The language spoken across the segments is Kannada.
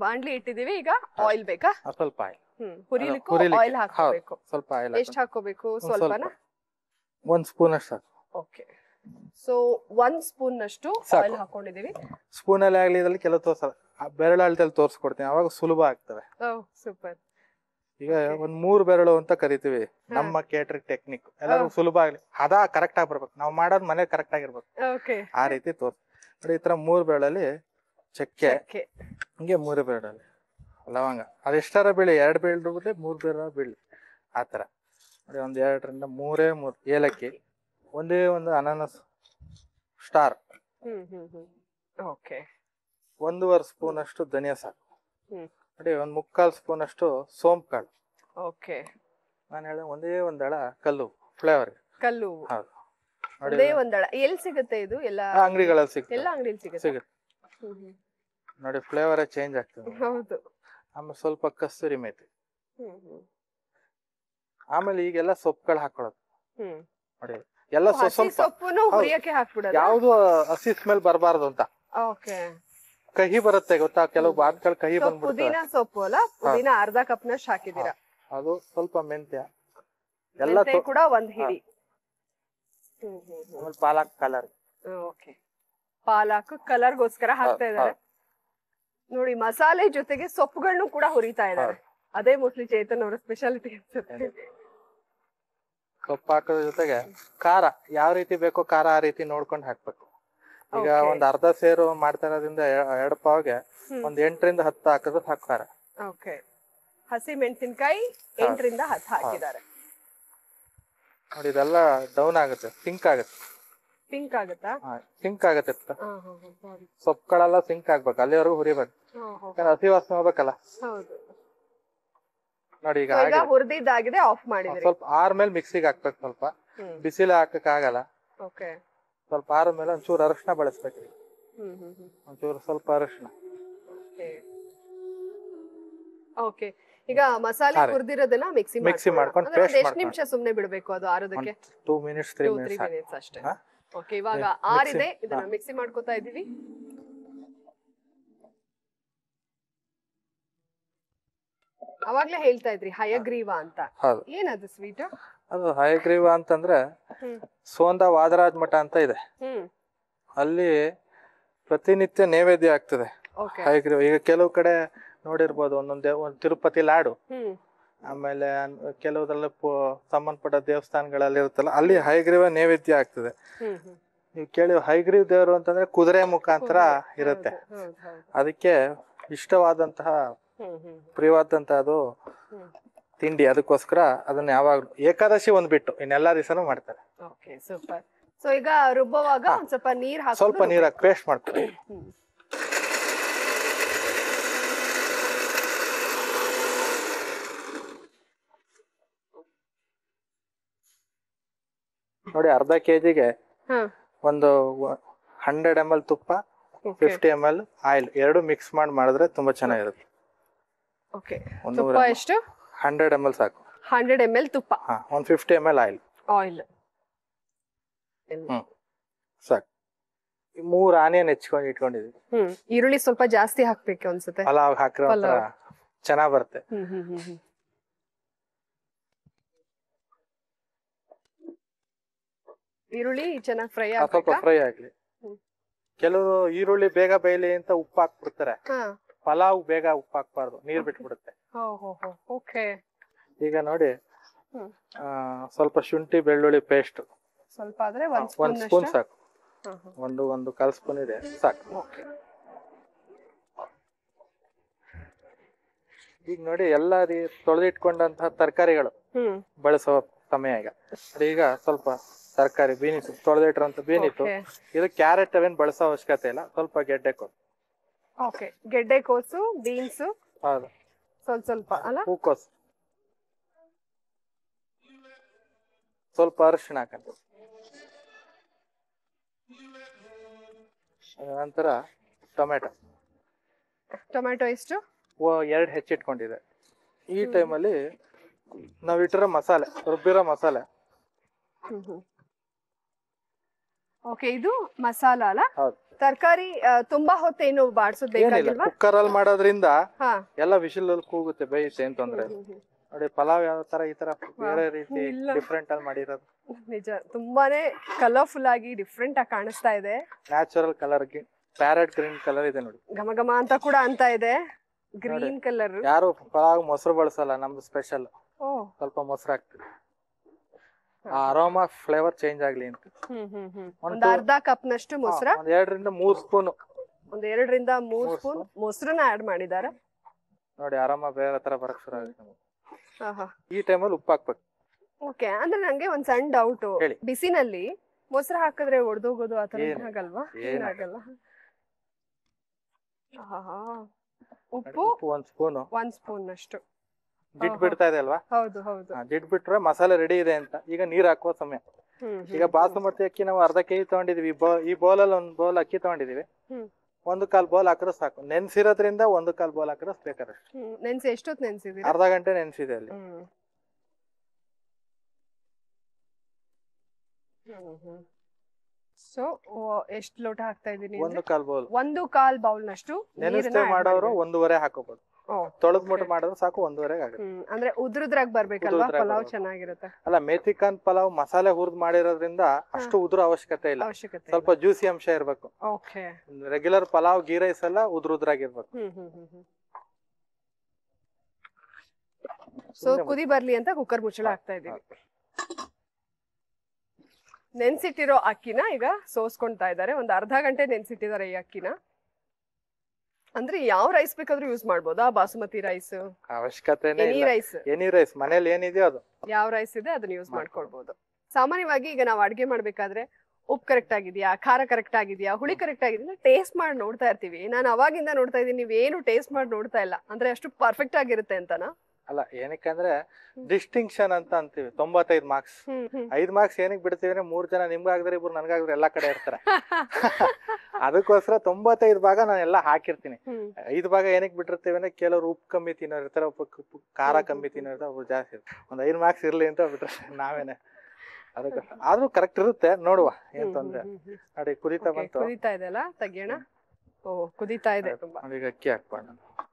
ಬಾಂಡ್ಲಿ ಇಟ್ಟಿದೀವಿ, ಈಗ ಆಯಿಲ್ ಬೇಕಾ? ಸ್ವಲ್ಪ ಆಯಿಲ್. ಹುರಿಲಿಕ್ಕೂ ಆಯಿಲ್ ಹಾಕೋಬೇಕು. ಸ್ವಲ್ಪ ಆಯಿಲ್. ಎಷ್ಟು ಹಾಕೋಬೇಕು? ಸ್ವಲ್ಪನಾ? 1 ಸ್ಪೂನ್ ಅಷ್ಟು ಸಾಕು. ಓಕೆ, ಸೊ 1 ಸ್ಪೂನ್ ಅಷ್ಟು ಆಯಿಲ್ ಹಾಕೊಂಡಿದೀವಿ. ಸ್ಪೂನ್ ಅಲ್ಲಿ ಆಗ್ಲಿ ಇದ್ರಲ್ಲಿ ಕೆಲವು ತೋರ್ಸಲ್ಲ, ಬೆರಳಾಳದಲ್ಲಿ ತೋರಿಸ್ಕೊಡ್ತೀನಿ, ಅವಾಗ ಸುಲಭ ಆಗ್ತವೆ. ಸೂಪರ್. ಈಗ 3 ಬೆರಳು ಅಂತ ಕರಿತೀವಿ ನಮ್ಮ ಕೇಟರಿಂಗ್ ಟೆಕ್ನಿಕ್. ಎಲ್ಲರೂ ಸುಲಭ ಆಗ್ಲಿ, ಹದ ಕರೆಕ್ಟ್ ಆಗಿ ಬರ್ಬೇಕು, ನಾವು ಮಾಡೋದು ಮನೆ ಕರೆಕ್ಟ್ ಆಗಿರ್ಬೇಕು, ಆ ರೀತಿ ತೋರ್ಸ್ ನೋಡಿ. ಈ ತರ 3 ಬೆರಳಲ್ಲಿ ಚಕ್ಕೆ, ಹಿಂಗೆ 3 ಬೆರಳಲ್ಲಿ ಲವಂಗ. ಅದೆಷ್ಟರ ಬೀಳಿ, 2 ಬೆರಳು ಬಿಡ್ಲಿ 3 ಬೆರಳು ಬೀಳಿ, ಆತರ ನೋಡಿ. 1 2 ರಿಂದ 3 ಏಲಕ್ಕಿ, ಒಂದೇ ಒಂದು ಅನಾನಸ್ ಸ್ಟಾರ್, 1.5 ಸ್ಪೂನ್ ಅಷ್ಟು ಧನಿಯಾ ಸಾಕು ನೋಡಿ. 1/4 ಸ್ಪೂನ್ ಅಷ್ಟು ಸೋಂಪು ಕಾಳು. ನಾನು ಹೇಳ ಒಂದೇ ಒಂದಳ ಕಲ್ಲು ಫ್ಲೇವರ್. ಕಲ್ಲು ನೋಡಿ, ಒಂದಳ ಎಲ್ಲಿ ಸಿಗುತ್ತೆ ಇದು? ಎಲ್ಲ ಅಂಗಡಿಗಳಲ್ಲಿ ಸಿಗುತ್ತೆ. ಎಲ್ಲ ಅಂಗಡಿಯಲ್ಲಿ ಸಿಗುತ್ತೆ ನೋಡಿ, ಫ್ಲೇವರ್ ಚೇಂಜ್ ಆಗ್ತದೆ. ಹೌದು. ಆಮೇಲೆ ಸ್ವಲ್ಪ ಕಸ್ತೂರಿ ಮೇಥಿ. ಆಮೇಲೆ ಈಗೆಲ್ಲ ಸೊಪ್ಪುಗಳು ಹಾಕೊಳ್ಳೋದು ನೋಡಿ. ಎಲ್ಲ ಸೊಪ್ಪುನು ಹುರಿಯಕ್ಕೆ ಹಾಕ್ಬಿಡೋದು, ಯಾವುದು ಹಸಿ ಸ್ಮೆಲ್ ಬರಬಾರದು ಅಂತ. ಕಹಿ ಬರುತ್ತೆ ಗೊತ್ತಾ, ಕೆಲವು ಬಾತ್ಗಳು ಕಹಿ ಬಂದ್ಬಿಡುತ್ತೆ. ಪುದೀನ ಸೊಪ್ಪು ಅಲ್ಲ, ಪುದೀನ ಅರ್ಧ ಕಪ್ನಷ್ಟು ಹಾಕಿದೀರಾ. ಅದು ಸ್ವಲ್ಪ ಮೆಂತ್ಯ ಎಲ್ಲ ಕೂಡ 1 ಹಿಡಿ. ಪಾಲಕ್ ಕಲರ್. ಪಾಲಕ್ ಕಲರ್ಗೋಸ್ಕರ ಹಾಕ್ತಾ ಇದಾರೆ ನೋಡಿ. ಮಸಾಲೆ ಜೊತೆಗೆ ಸೊಪ್ಪುಗಳನ್ನು ಕೂಡ ಹುರಿತಾ ಇದ್ದಾರೆ. ಅದೇ ಮೋಸ್ಟ್ಲಿ ಚೇತನ್ ಅವರ ಸ್ಪೆಷಾಲಿಟಿ ಅನ್ಸುತ್ತೆ. ಸೊಪ್ಪು ಹಾಕೋದ್ರ ಜೊತೆಗೆ ಖಾರ ಯಾವ ರೀತಿ ಬೇಕೋ ಖಾರ ಆ ರೀತಿ ನೋಡ್ಕೊಂಡು ಹಾಕ್ಬೇಕು. ಈಗ ಒಂದ್ ಅರ್ಧ ಸೇರು ಮಾಡ್ತಾ ಇರೋದ್ರಿಂದ 2 ಪಾವ್ಗೆ 8 ರಿಂದ 10 ಹಾಕಿದ್ರೆ ಸಾಕು ಖಾರ. ಹಸಿ ಮೆಣಸಿನಕಾಯಿ 8 ರಿಂದ 10 ಹಾಕಿದ್ದಾರೆ ನೋಡಿ. ಇದೆಲ್ಲ ಡೌನ್ ಆಗುತ್ತೆ, ಸಿಂಕ್ ಆಗುತ್ತೆ. ಪಿಂಕ್ ಆಗುತ್ತಾ? ಸಿಂಕ್ ಆಗುತ್ತೆ. ಸೊಪ್ಪುಗಳೆಲ್ಲ ಸಿಂಕ್ ಆಗ್ಬೇಕು, ಅಲ್ಲಿವರೆಗೂ ಹುರಿಬೇಕು, ಹಸಿ ವಾಸನೆ ಹೋಗ್ಬೇಕಲ್ಲ. ನೋಡಿ ಈಗ ಹುರಿದಿದ್ದಾಗಿದೆ, ಆಫ್ ಮಾಡಿದ್ರಿ. ಸ್ವಲ್ಪ ಆರ್ಮೇಲೆ ಮಿಕ್ಸಿಗೆ ಹಾಕ್ಬೇಕು. ಸ್ವಲ್ಪ ಬಿಸಿಲು ಹಾಕಕ್ ಆಗಲ್ಲ. ಸ್ವಲ್ಪ ಆದ್ಮೇಲೆ ಒಂಚೂರು ಅರಿಶಿನ ಬಳಸ್ಬೇಕ್ರಿ. ಒಂಚೂರು ಸ್ವಲ್ಪ ಅರಿಶಿನ. ಈಗ ಮಸಾಲೆ ಹುರಿದಿರೋದನ್ನ ಮಿಕ್ಸಿ ಮಾಡ್ಕೊಂಡು ಎಷ್ಟು ನಿಮಿಷ ಸುಮ್ನೆ ಬಿಡಬೇಕು ಅದು ಆರೋದಕ್ಕೆ? 2 ಮಿನಿಟ್ಸ್ 3 ಮಿನಿಟ್ಸ್ ಅಷ್ಟೇ. ಇವಾಗ ಆರಿದೆ, ಇದನ್ನ ಮಿಕ್ಸಿ ಮಾಡ್ಕೋತಾ ಇದೀವಿ. ಅವಾಗ್ಲೇ ಹೇಳ್ತಾ ಇದ್ರಿ ಹಯಗ್ರೀವ ಅಂತ, ಏನದು ಸ್ವೀಟ್? ಅದು ಹಯಗ್ರೀವ ಅಂತಂದ್ರೆ ಸೋಂದ ವಾದರಾಜ್ ಮಠ ಅಂತ ಇದೆ, ಅಲ್ಲಿ ಪ್ರತಿನಿತ್ಯ ನೈವೇದ್ಯ ಆಗ್ತದೆ ಹಯಗ್ರೀವ. ಈಗ ಕೆಲವು ಕಡೆ ನೋಡಿರ್ಬೋದು, ಒಂದೊಂದು ತಿರುಪತಿ ಲಾಡು, ಆಮೇಲೆ ಕೆಲವುದ್ರಲ್ಲಿ ಸಂಬಂಧಪಟ್ಟ ದೇವಸ್ಥಾನಗಳಲ್ಲಿ ಇರುತ್ತಲ್ಲ, ಅಲ್ಲಿ ಹಯಗ್ರೀವ ನೈವೇದ್ಯ ಆಗ್ತದೆ. ನೀವು ಕೇಳಿ, ಹಯಗ್ರೀವ ದೇವರು ಅಂತಂದ್ರೆ ಕುದುರೆ ಮುಖಾಂತರ ಇರುತ್ತೆ, ಅದಕ್ಕೆ ಇಷ್ಟವಾದಂತಹ ಪ್ರಿಯವಾದಂತಹ ಅದು ತಿಂಡಿ. ಅದಕ್ಕೋಸ್ಕರ ಅದನ್ನ ಯಾವಾಗ್ಲೂ ಏಕಾದಶಿ ಒಂದ್ ಬಿಟ್ಟು ಇನ್ನೆಲ್ಲಾ ದಿವಸನೂ ಮಾಡ್ತಾರೆ. ಸೊ ಈಗ ರುಬ್ಬುವಾಗ ಸ್ವಲ್ಪ ನೀರ್ ಹಾಕಿ, ಸ್ವಲ್ಪ ನೀರ್ ಹಾಕಿ ಪೇಸ್ಟ್ ಮಾಡ್ತಾರೆ. ನೋಡಿ, ಅರ್ಧ ಕೆಜಿಗೆ ಒಂದು 100 ml ತುಪ್ಪ, 50 ml ಆಯಿಲ್, 2 ಮಿಕ್ಸ್ ಮಾಡಿದ್ರೆ ತುಂಬಾ ಚೆನ್ನಾಗಿರುತ್ತೆ. ತುಪ್ಪ ಎಷ್ಟು? 100 ml ಸಾಕು. 100 ml ತುಪ್ಪ, 150 ml ಆಯಿಲ್ ಸಾಕು. 3 ಆನಿಯನ್ ಹೆಚ್ಕೊಂಡು ಇಟ್ಕೊಂಡಿದ್ದೀವಿ. ಈರುಳ್ಳಿ ಸ್ವಲ್ಪ ಜಾಸ್ತಿ ಹಾಕ್ಬೇಕು ಅನ್ಸುತ್ತೆ, ಪಲಾವ್ ಹಾಕಿರೋ ಚೆನ್ನಾಗ್ ಬರುತ್ತೆ. ಈರುಳ್ಳಿ ಚೆನ್ನಾಗಿ ಫ್ರೈ ಸ್ವಲ್ಪ ಫ್ರೈ ಆಗ್ಲಿ. ಕೆಲವು ಈರುಳ್ಳಿ ಬೇಗ ಬೇಯಲಿ ಅಂತ ಉಪ್ಪು ಹಾಕ್ಬಿಡ್ತಾರೆ, ಪಲಾವ್ ಬೇಗ ಉಪ್ಪು ಹಾಕ್ಬಾರ್ದು, ನೀರ್ ಬಿಟ್ಬಿಡುತ್ತೆ. ಈಗ ನೋಡಿ, ಸ್ವಲ್ಪ ಶುಂಠಿ ಬೆಳ್ಳುಳ್ಳಿ ಪೇಸ್ಟ್ ಸ್ವಲ್ಪ ಆದ್ರೆ 1 ಸ್ಪೂನ್ ಸಾಕು. ಒಂದು 1/4 ಸ್ಪೂನ್ ಇದೆ ಸಾಕು. ಈಗ ನೋಡಿ, ಎಲ್ಲ ತೊಳೆದಿಟ್ಕೊಂಡಂತಹ ತರಕಾರಿಗಳು ಬಳಸೋ ಸಮಯ ಈಗ ಸ್ವಲ್ಪ ತರಕಾರಿ ಬೀನಿಸು, ತೊಳೆದಿಟ್ರಂತ ಬೀನಿತ್ತು. ಇದು ಕ್ಯಾರೆಟ್ ಅವೇನ್ ಬಳಸೋ ಅವಶ್ಯಕತೆ ಇಲ್ಲ, ಸ್ವಲ್ಪ ಗೆಡ್ಡೆಕೋಸು. ಗೆಡ್ಡೆಕೋಸು, ಬೀನ್ಸು, ಹೌದು, ಸ್ವಲ್ಪ ಅಲ್ಲ, ಹೂಕೋಸು, ಸ್ವಲ್ಪ ಅರಿಶಿಣ ಹಾಕಂತ. ನಂತರ ಟೊಮೆಟೊ ಎಷ್ಟು? 2 ಹೆಚ್ಚಿಟ್ಕೊಂಡಿದೆ. ಈ ಟೈಮಲ್ಲಿ ನಾವಿಟ್ಟಿರೋ ಮಸಾಲೆ, ರುಬ್ಬಿರೋ ಮಸಾಲೆ. ಇದು ಮಸಾಲ ಅಲ್ಲ? ಹೌದು, ತರಕಾರಿ ತುಂಬಾ ಹೊತ್ತೇನು ಬಾಡ್ಸೋದ್ ಬೇಕಾಗಿಲ್ವಾ? ಕುಕ್ಕರ್ ಅಲ್ಲಿ ಮಾಡೋದ್ರಿಂದ ಹಾ ಎಲ್ಲ ವಿಶಿಲ್ ಅಲ್ಲಿ ಕೂಗುತ್ತೆ, ಬೇಯುತ್ತೆ, ಏನ್ ತೊಂದ್ರೆ ಇಲ್ಲ. ನೋಡಿ ಪಲಾವ್ ಯಾವ ತರ ಈ ತರ ಬೇರೆ ರೀತಿ ಡಿಫ್ರೆಂಟ್ ಅಲ್ಲಿ ಮಾಡಿರೋದು. ನಿಜ, ತುಂಬಾನೇ ಕಲರ್ಫುಲ್ ಆಗಿ ಡಿಫ್ರೆಂಟ್ ಆಗಿ ಕಾಣಿಸ್ತಾ ಇದೆ. Natural colour, parrot green colour ಇದೆ ನೋಡಿ. ಘಮ ಘಮ ಅಂತ ಕೂಡ ಅಂತ ಇದೆ, ಗ್ರೀನ್ ಕಲರ್. ಯಾರು ಪಲಾವ್ ಮೊಸರು ಬಳಸಲ್ಲ, ನಮ್ದು ಸ್ಪೆಷಲ್. ಸ್ವಲ್ಪ ಮೊಸರು ಹಾಕ್ತಿವಿ, ಆ ಅರೋಮಾ ಫ್ಲೇವರ್ ಚೇಂಜ್ ಆಗ್ಲಿ ಅಂತ. ಒಂದ್ ಅರ್ಧ ಕಪ್ ನಷ್ಟು ಮೊಸರ, ಒಂದ್ 2 ರಿಂದ 3 ಸ್ಪೂನ್, ಒಂದ್ 2 ರಿಂದ 3 ಸ್ಪೂನ್ ಮೊಸರನ್ನ ಆಡ್ ಮಾಡಿದ್ದಾರೆ. ನೋಡಿ ಅರೋಮಾ ಬೇರೆ ತರ ಬರಕ್ ಶುರು ಆಗುತ್ತೆ. ಈ ಟೈಮಲ್ಲಿ ಉಪ್ಪು ಹಾಕ್ಬೇಕು. ಓಕೆ, ಅಂದ್ರೆ ನಂಗೆ ಒಂದ್ ಸಣ್ಣ ಡೌಟ್, ಬಿಸಿನಲ್ಲಿ ಮೊಸರು ಹಾಕಿದ್ರೆ ಒಡೆದೋಗೋದು ಆತರ ಏನಾಗಲ್ವಾ? ಏನಾಗಲ್ಲ. ಉಪ್ಪು 1 ಸ್ಪೂನ್ ಅಷ್ಟು ಜಿಡ್ ಬಿಡ್ತಾ ಇದೆ ಅಲ್ವಾ? ಹೌದು ಹೌದು. ಜಿಡ್ ಬಿಟ್ರೆ ಮಸಾಲೆ ರೆಡಿ ಇದೆ ಅಂತ. ಈಗ ನೀರ್ ಹಾಕುವ ಸಮಯ. ಈಗ ಬಾಸುಮತಿ ಅಕ್ಕಿ ನಾವು ಅರ್ಧ ಕೆಜಿ ತಗೊಂಡಿದೀವಿ, ಈ ಬೌಲಲ್ಲಿ 1 ಬೌಲ್ ಅಕ್ಕಿ ತಗೊಂಡಿದೀವಿ. 1/4 ಬೌಲ್ ಹಾಕಿದ್ರೆ ಸಾಕು. ನೆನ್ಸಿರೋದ್ರಿಂದ 1/4 ಬೌಲ್ ಹಾಕಿದ್ರೆ ಬೇಕಾದ್ರೆ. ನೆನ್ಸಿ ಎಷ್ಟೊತ್ತು ನೆನ್ಸಿದೀವಿ? ಅರ್ಧ ಗಂಟೆ ನೆನ್ಸಿದೆ ಅಲ್ಲಿ. ಸೊ ಎಷ್ಟು ಲೋಟ ಹಾಕ್ತಾ ಇದೀನಿ? 1/4 ಬೌಲ್. 1/4 ಬೌಲ್ ನಷ್ಟು ನೆನೆಸ್ತೇ ಮಾಡೋರು 1.5 ಹಾಕೋಬಹುದು. ತೊಳೆದ್ ಮುಟ್ಟು ಮಾಡಿದ್ರೆ ಸಾಕು 1.5 ಆಗುತ್ತೆ. ಅಂದ್ರೆ ಉದ್ರುದ್ರಾಗ್ ಬರ್ಬೇಕಲ್ವಾ ಪಲಾವ್ ಚೆನ್ನಾಗಿರುತ್ತೆ. ಅಲ್ಲ, ಮೇಥಿಕಾನ್ ಪಲಾವ್ ಮಸಾಲೆ ಹುರಿದ್ ಮಾಡಿರೋದ್ರಿಂದ ಅಷ್ಟು ಉದುರು ಅವಶ್ಯಕತೆ ಇಲ್ಲ. ಸ್ವಲ್ಪ ಜ್ಯೂಸಿ ಅಂಶ ಇರ್ಬೇಕು. ರೆಗ್ಯುಲರ್ ಪಲಾವ್ ಗೀ ರೈಸ್ ಎಲ್ಲ ಉದ್ರುದ್ರಾಗಿರ್ಬೇಕು. ಸೊ ಕುದಿ ಬರ್ಲಿ ಅಂತ ಕುಕ್ಕರ್ ಮುಚ್ಚಳ ಹಾಕ್ತಾ ಇದೀವಿ. ನೆನ್ಸಿಟ್ಟಿರೋ ಅಕ್ಕಿನ ಈಗ ಸೋಸ್ಕೊಂತಾ ಇದ್ದಾರೆ. ಒಂದ್ ಅರ್ಧ ಗಂಟೆ ನೆನ್ಸಿಟ್ಟಿದ್ದಾರೆ ಈ ಅಕ್ಕಿನ. ಅಂದ್ರೆ ಯಾವ ರೈಸ್ ಬೇಕಾದ್ರೂ ಯೂಸ್ ಮಾಡ್ಬೋದಾ? ಬಾಸುಮತಿ ರೈಸ್ ಅವಶ್ಯಕತೆ ರೈಸ್, ಎನಿ ರೈಸ್ ಮನೇಲಿ ಏನಿದೆಯೋ ಅದು, ಯಾವ ರೈಸ್ ಇದೆ ಅದನ್ನ ಯೂಸ್ ಮಾಡ್ಕೊಳ್ಬಹುದು. ಸಾಮಾನ್ಯವಾಗಿ ಈಗ ನಾವು ಅಡ್ಗೆ ಮಾಡ್ಬೇಕಾದ್ರೆ ಉಪ್ಪು ಕರೆಕ್ಟ್ ಆಗಿದ್ಯಾ, ಖಾರ ಕರೆಕ್ಟ್ ಆಗಿದ್ಯಾ, ಹುಳಿ ಕರೆಕ್ಟ್ ಆಗಿದ್ಯಾ ಟೇಸ್ಟ್ ಮಾಡಿ ನೋಡ್ತಾ ಇರ್ತೀವಿ. ನಾನು ಅವಾಗಿಂದ ನೋಡ್ತಾ ಇದೀನಿ, ನೀವೇನು ಟೇಸ್ಟ್ ಮಾಡಿ ನೋಡ್ತಾ ಇಲ್ಲ. ಅಂದ್ರೆ ಅಷ್ಟು ಪರ್ಫೆಕ್ಟ್ ಆಗಿರುತ್ತೆ ಅಂತನಾ? ಅಲ್ಲ, ಏನಕ್ಕಂದ್ರೆ ಡಿಸ್ಟಿಂಕ್ಷನ್ ಅಂತ ಅಂತೀವಿ. 95 ಮಾರ್ಕ್ಸ್, 5 ಮಾರ್ಕ್ಸ್ ಏನಕ್ಕೆ ಬಿಡ್ತೀವಿ ಅಂದ್ರೆ 3 ಜನ ನಿಮ್ಗಾಗಿದ್ರೆ 2 ನನ್ಗಾಗಿದ್ರೆ ಎಲ್ಲಾ ಕಡೆ ಇರ್ತಾರೆ. ಅದಕ್ಕೋಸ್ಕರ 95 ಭಾಗ ನಾನು ಎಲ್ಲ ಹಾಕಿರ್ತೀನಿ. 5 ಭಾಗ ಏನಕ್ಕೆ ಬಿಟ್ಟಿರ್ತೀವಿ ಅಂದ್ರೆ ಕೆಲವರು ಉಪ್ಪು ಕಮ್ಮಿ ತಿನ್ನೋರು ಇರ್ತಾರೆ, ಖಾರ ಕಮ್ಮಿ ತಿನ್ನೋರು ಇರ್ತಾರೆ, ಒಬ್ರು ಜಾಸ್ತಿ ಇರ್ತಾರೆ. ಒಂದ್ 5 ಮಾರ್ಕ್ಸ್ ಇರ್ಲಿ ಅಂತ ಬಿಟ್ರೆ ನಾವೇನೆ. ಅದಕ್ಕೆ ಆದ್ರೂ ಕರೆಕ್ಟ್ ಇರುತ್ತೆ, ನೋಡುವ ಏನ್ ತೊಂದ್ರೆ. ನೋಡಿ ಕುದೀತಾ ಬಂತು. ಕುದೀತಾ ಇದೆ ಅಲ್ಲ, ತೆಗಿಯೋಣ. ಓ ಕುದೀತಾ ಇದೆ ತುಂಬಾ. ಈಗ ಅಕ್ಕಿ ಹಾಕ್ಬೋಣ.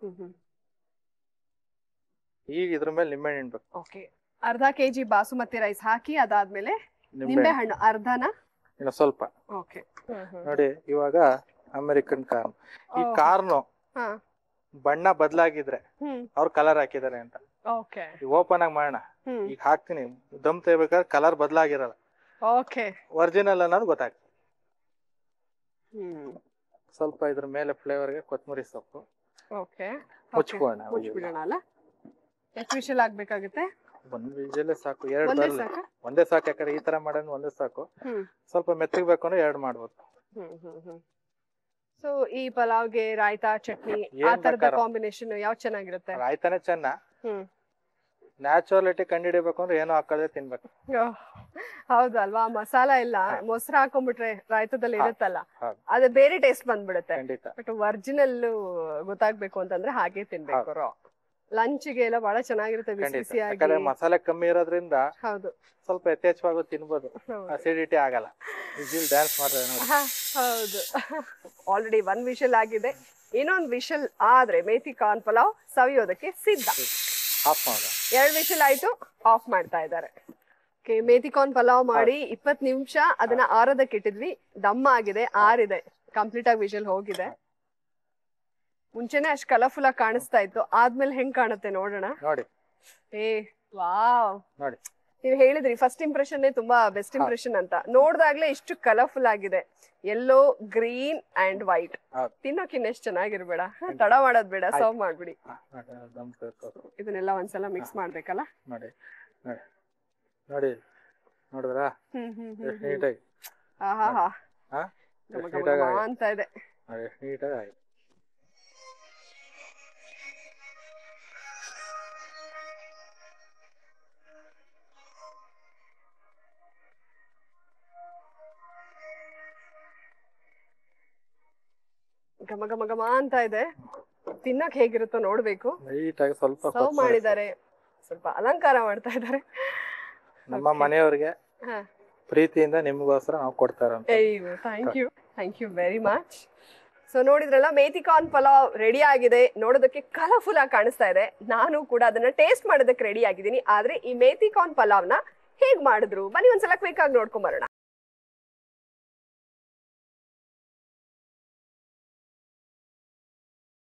ಈಗ ಇದ್ರ ಮೇಲೆ ನಿಂಬೆ ಹಣ್ಣು ಬೇಕು. ಓಕೆ, ಅರ್ಧ ಕೆಜಿ ಬಾಸುಮತಿ ರೈಸ್ ಹಾಕಿ ಅದಾದ್ಮೇಲೆ ನಿಂಬೆ ಹಣ್ಣು ಅರ್ಧನ, ಇನ್ನು ಸ್ವಲ್ಪ. ಓಕೆ, ನೋಡಿ ಇವಾಗ ಅಮೆರಿಕನ್ ಕಾರ್ನ್. ಈ ಕಾರ್ನು ಬಣ್ಣ ಬದಲಾಗಿದ್ರೆ ಅವ್ರು ಕಲರ್ ಹಾಕಿದಾರೆ ಅಂತ. ಓಕೆ, ಓಪನ್ ಆಗಿ ಮಾಡೋಣ. ಈಗ ಹಾಕ್ತೀನಿ, ದಮ್ ತೆಗಿಬೇಕಾದ್ರೆ ಕಲರ್ ಬದಲಾಗಿರಲ್ಲ. ಓಕೆ, ಒರಿಜಿನಲ್ ಅನ್ನೋದು ಗೊತ್ತಾಗ್ತದೆ. ಸ್ವಲ್ಪ ಇದ್ರ ಮೇಲೆ ಫ್ಲೇವರ್ಗೆ ಕೊತ್ತಂಬರಿ ಸೊಪ್ಪು. ಓಕೆ, ಮುಚ್ಕೋಣ. ಮುಚ್ಚಿಬಿಡೋಣ ಅಲ್ಲ? ಎಷ್ಟು ವಿಷಲ್ ಆಗ್ಬೇಕಾಗುತ್ತೆ? 1 ವಿಷಲ್ ಸಾಕು. 2 ಬರಲ್ಲ, ಒಂದೇ ಸಾಕು. ಯಾಕಂದ್ರೆ ಈ ತರ ಮಾಡೋದು ಒಂದೇ ಸಾಕು. ಸ್ವಲ್ಪ ಮೆತ್ತಗೆ ಬೇಕು ಅಂದ್ರೆ 2 ಮಾಡ್ಬೋದು. ಸೊ ಈ ಪಲಾವ್ಗೆ ರಾಯ್ತಾ, ಚಟ್ನಿ ಆ ತರದ ಕಾಂಬಿನೇಷನ್ ಯಾವ ಚೆನ್ನಾಗಿರುತ್ತೆ? ರಾಯ್ತಾನೆ ಚೆನ್ನ. ನ್ಯಾಚುರಲಿಟಿ ಕಂಡಿಡಿಬೇಕು ಅಂದ್ರೆ ಏನೋ ಹಾಕದೆ ತಿನ್ಬೇಕು. ಹೌದು ಅಲ್ವಾ? ಮಸಾಲ ಎಲ್ಲ ಮೊಸರು ಹಾಕೊಂಡ್ಬಿಟ್ರೆ ರಾಯ್ತದಲ್ಲಿ ಇರುತ್ತಲ್ಲ, ಅದೇ ಬೇರೆ ಟೇಸ್ಟ್ ಬಂದ್ಬಿಡುತ್ತೆ. ಬಟ್ ಒರಿಜಿನಲ್ ಗೊತ್ತಾಗ್ಬೇಕು ಅಂತಂದ್ರೆ ಹಾಗೆ ತಿನ್ಬೇಕು. ಲಂಚ್ಗೆ ಎಲ್ಲ ಬಹಳ ಚೆನ್ನಾಗಿರುತ್ತೆ, ಬಿಸಿ ಬಿಸಿಯಾಗಿ. ಮಸಾಲೆ ಕಮ್ಮಿ ಇರೋದ್ರಿಂದ ಹೌದು, ಸ್ವಲ್ಪ ಯಥೇಚ್ಛವಾಗಿ ತಿನ್ಬೋದು, ಅಸಿಡಿಟಿ ಆಗಲ್ಲ. ಡ್ಯಾನ್ಸ್ ಮಾಡ್ತಾರೆ ನೋಡಿ. ಹೌದು, ಆಲ್ರೆಡಿ 1 ವಿಷಲ್ ಆಗಿದೆ. ಇನ್ನೊಂದು ವಿಷಲ್ ಆದ್ರೆ ಮೇಥಿ ಕಾರ್ನ್ ಪಲಾವ್ ಸವಿಯೋದಕ್ಕೆ ಸಿದ್ಧ. 2 ವಿಷಲ್ ಆಯ್ತು, ಆಫ್ ಮಾಡ್ತಾ ಇದ್ದಾರೆ. ಮೇಥಿ ಕಾರ್ನ್ ಪಲಾವ್ ಮಾಡಿ 20 ನಿಮಿಷ ಅದನ್ನ ಆರೋದಕ್ಕೆ ಇಟ್ಟಿದ್ವಿ. ದಮ್ಮ ಆಗಿದೆ, ಆರಿದೆ, ಕಂಪ್ಲೀಟ್ ಆಗಿ ವಿಷಲ್ ಹೋಗಿದೆ. ಮುಂಚೆನೆ ಅಷ್ಟು ಕಲರ್ಫುಲ್ ಆಗಿ ಕಾಣಿಸ್ತಾ ಇತ್ತು, ಆದ್ಮೇಲೆ ಹೆಂಗ್ ಕಾಣುತ್ತೆ ನೋಡೋಣ. ನೋಡಿ. ವಾವ್, ನೋಡಿ, ನೀವ್ ಹೇಳಿದ್ರಿ ಫಸ್ಟ್ ಇಂಪ್ರೆಷನ್ ತುಂಬಾ ಬೆಸ್ಟ್ ಇಂಪ್ರೆಷನ್ ಅಂತ. ನೋಡ್ದಾಗ್ಲೇ ಇಷ್ಟು ಕಲರ್ಫುಲ್ ಆಗಿದೆ, ಯೆಲ್ಲೋ, ಗ್ರೀನ್ ಅಂಡ್ ವೈಟ್. ತಿನ್ನೋಕ್ ಇನ್ನೆಷ್ಟು ಚೆನ್ನಾಗಿರ್ಬೇಡ, ತಡ ಮಾಡೋದ್ ಬೇಡ, ಸರ್ವ್ ಮಾಡ್ಬಿಡಿ. ಇದನ್ನೆಲ್ಲ ಒಂದ್ಸಲ ಮಿಕ್ಸ್ ಮಾಡ್ಬೇಕಲ್ಲ. ನೋಡಿ ನೋಡಿ, ನೋಡಿದ್ರಾ? ನೀಟಾಗಿ ಅಂತ ಇದೆ. ನೀಟಾಗಿ ಘಮ ಘಮ ಘಮ ಅಂತ ಇದೆ. ತಿನ್ನಕ್ ಹೇಗಿರುತ್ತೋ ನೋಡ್ಬೇಕು. ನೀಟಾಗಿ ಸ್ವಲ್ಪ ಸರ್ವ್ ಮಾಡಿದ್ದಾರೆ, ಸ್ವಲ್ಪ ಅಲಂಕಾರ ಮಾಡ್ತಾ ಇದ್ದಾರೆ. ನಮ್ಮ ಮನೆಯವರಿಗೆ ಪ್ರೀತಿಯಿಂದ ನಿಮಗೋಸ್ಕರ ನಾವು ಕೊಡ್ತಾ ಇರೋದು. Thank you. Thank you very much. So ನೋಡಿದ್ರಲ್ಲ, ಮೇಥಿ ಕಾರ್ನ್ ಪಲಾವ್ ರೆಡಿ ಆಗಿದೆ. ನೋಡೋದಕ್ಕೆ ಕಲರ್ಫುಲ್ ಆಗಿ ಕಾಣಿಸ್ತಾ ಇದೆ. ನಾನು ಕೂಡ ಅದನ್ನ ಟೇಸ್ಟ್ ಮಾಡೋದಕ್ಕೆ ರೆಡಿ ಆಗಿದ್ದೀನಿ. ಆದ್ರೆ ಈ ಮೇಥಿ ಕಾರ್ನ್ ಪಲಾವ್ನ ಹೇಗ್ ಮಾಡಿದ್ರು ಬನ್ನಿ ಒಂದ್ಸಲ ಕ್ವಿಕ್ ಆಗಿ ನೋಡ್ಕೊಂಡ್ ಬರೋಣ.